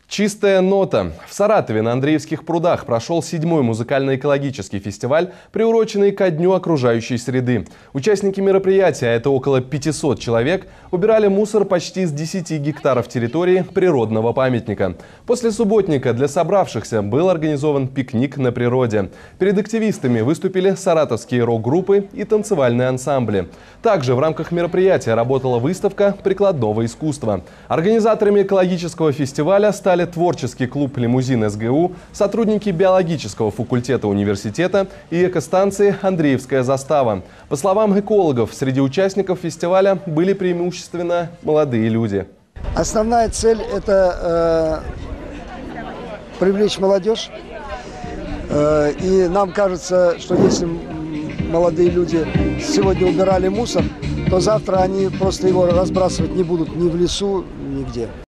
Чистая нота. В Саратове на Андреевских прудах прошел 7-й музыкально-экологический фестиваль, приуроченный ко Дню окружающей среды. Участники мероприятия, это около 500 человек, убирали мусор почти с 10 гектаров территории природного памятника. После субботника для собравшихся был организован пикник на природе. Перед активистами выступили саратовские рок-группы и танцевальные ансамбли. Также в рамках мероприятия работала выставка прикладного искусства. Организаторами экологического фестиваля стали творческий клуб «Лимузин СГУ», сотрудники биологического факультета университета и экостанции «Андреевская застава». По словам экологов, среди участников фестиваля были преимущественно молодые люди. Основная цель – это привлечь молодежь. И нам кажется, что если молодые люди сегодня убирали мусор, то завтра они просто его разбрасывать не будут ни в лесу, нигде.